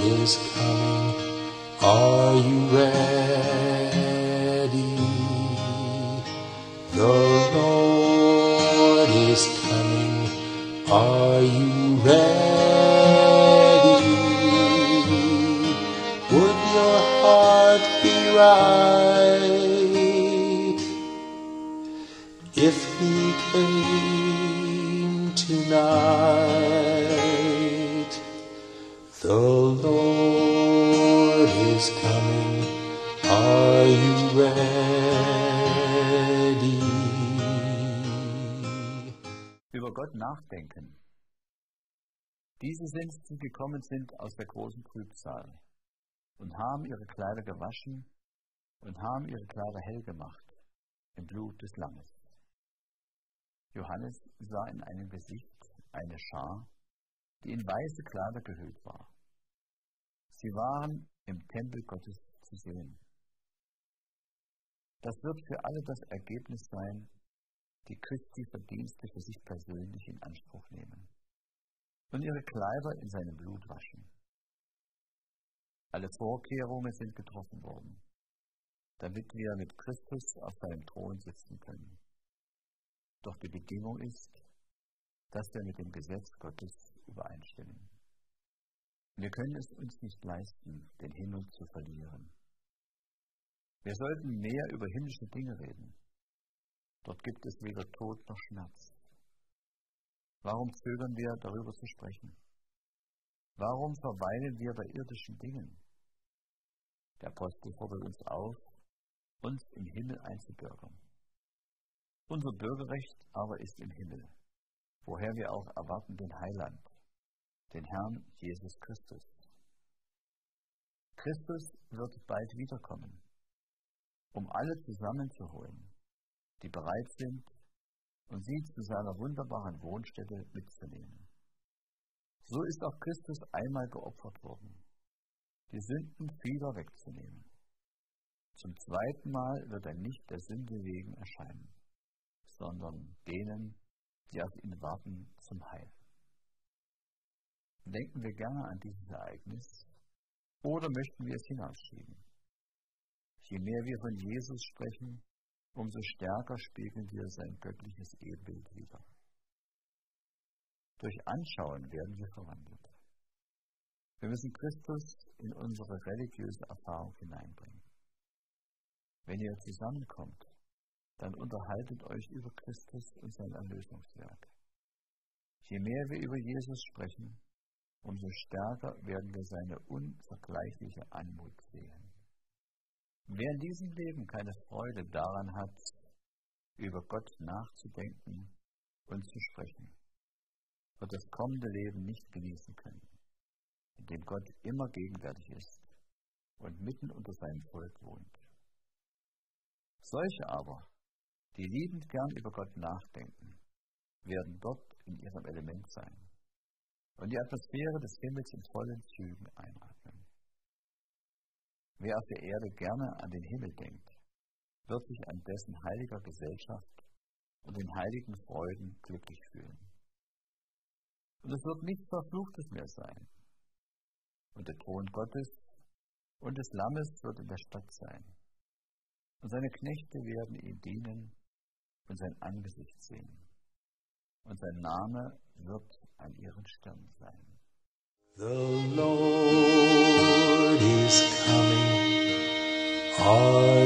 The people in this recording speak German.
is coming. Are you ready? The Lord is coming. Are you ready? Would your heart be right if he came tonight? The Lord is coming. Are you ready? Über Gott nachdenken. Diese sind, die gekommen sind aus der großen Trübsal und haben ihre Kleider gewaschen und haben ihre Kleider hell gemacht im Blut des Lammes. Johannes sah in einem Gesicht eine Schar, die in weiße Kleider gehüllt war. Sie waren im Tempel Gottes zu sehen. Das wird für alle das Ergebnis sein, die Christi Verdienste für sich persönlich in Anspruch nehmen und ihre Kleider in seinem Blut waschen. Alle Vorkehrungen sind getroffen worden, damit wir mit Christus auf seinem Thron sitzen können. Doch die Bedingung ist, dass wir mit dem Gesetz Gottes übereinstimmen. Wir können es uns nicht leisten, den Himmel zu verlieren. Wir sollten mehr über himmlische Dinge reden. Dort gibt es weder Tod noch Schmerz. Warum zögern wir, darüber zu sprechen? Warum verweilen wir bei irdischen Dingen? Der Apostel fordert uns auf, uns im Himmel einzubürgern. Unser Bürgerrecht aber ist im Himmel, woher wir auch erwarten den Heiland, den Herrn Jesus Christus. Christus wird bald wiederkommen, um alle zusammenzuholen, die bereit sind, und sie zu seiner wunderbaren Wohnstätte mitzunehmen. So ist auch Christus einmal geopfert worden, die Sünden vieler wegzunehmen. Zum zweiten Mal wird er nicht der Sünde wegen erscheinen, sondern denen, die auf ihn warten, zum Heil. Denken wir gerne an dieses Ereignis oder möchten wir es hinausschieben? Je mehr wir von Jesus sprechen, umso stärker spiegeln wir sein göttliches Ebenbild wider. Durch Anschauen werden wir verwandelt. Wir müssen Christus in unsere religiöse Erfahrung hineinbringen. Wenn ihr zusammenkommt, dann unterhaltet euch über Christus und sein Erlösungswerk. Je mehr wir über Jesus sprechen, umso stärker werden wir seine unvergleichliche Anmut sehen. Wer in diesem Leben keine Freude daran hat, über Gott nachzudenken und zu sprechen, wird das kommende Leben nicht genießen können, in dem Gott immer gegenwärtig ist und mitten unter seinem Volk wohnt. Solche aber, die liebend gern über Gott nachdenken, werden dort in ihrem Element sein und die Atmosphäre des Himmels in vollen Zügen einatmen. Wer auf der Erde gerne an den Himmel denkt, wird sich an dessen heiliger Gesellschaft und den heiligen Freuden glücklich fühlen. Und es wird nichts Verfluchtes mehr sein. Und der Thron Gottes und des Lammes wird in der Stadt sein. Und seine Knechte werden ihm dienen und sein Angesicht sehen. Und sein Name wird an ihren Stirn sein. The Lord is coming. Are